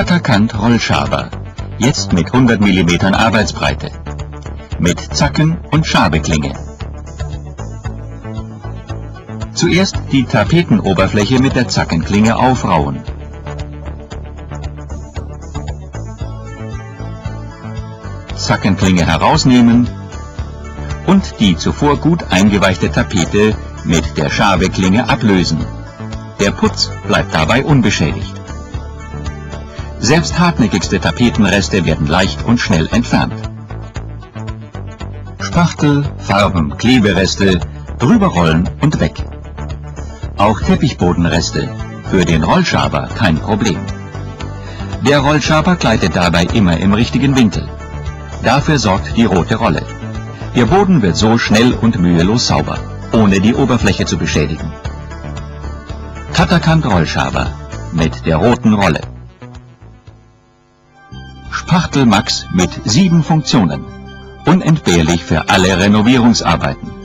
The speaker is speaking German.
Katakant Rollschaber, jetzt mit 100 mm Arbeitsbreite, mit Zacken und Schabeklinge. Zuerst die Tapetenoberfläche mit der Zackenklinge aufrauen. Zackenklinge herausnehmen und die zuvor gut eingeweichte Tapete mit der Schabeklinge ablösen. Der Putz bleibt dabei unbeschädigt. Selbst hartnäckigste Tapetenreste werden leicht und schnell entfernt. Spachtel, Farben, Klebereste, drüberrollen und weg. Auch Teppichbodenreste, für den Rollschaber kein Problem. Der Rollschaber gleitet dabei immer im richtigen Winkel. Dafür sorgt die rote Rolle. Der Boden wird so schnell und mühelos sauber, ohne die Oberfläche zu beschädigen. Katakant Rollschaber mit der roten Rolle. Spachtel Max mit 7 Funktionen. Unentbehrlich für alle Renovierungsarbeiten.